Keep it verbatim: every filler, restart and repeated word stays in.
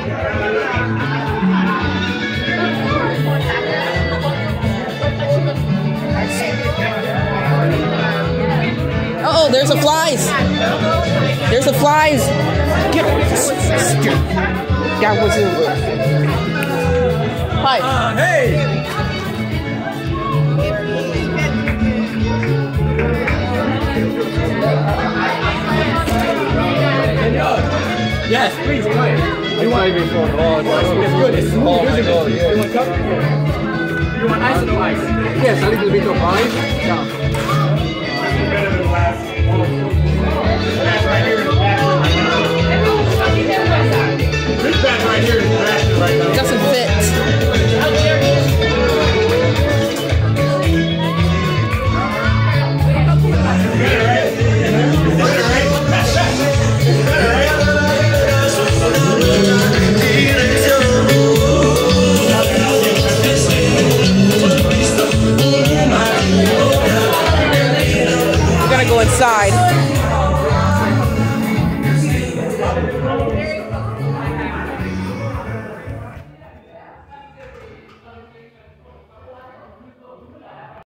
Uh oh, there's the flies. There's the flies. Get That was it. Hi. Uh, hey. Yes, please play. I played before. Oh, It's good. It's smooth. Oh my God, yeah. You want cup? You want ice or no ice? Yes, a little bit of ice. Yeah. Better than last. That's right here in the back. This bag right here is crashing right now. Doesn't fit. We're gonna go inside.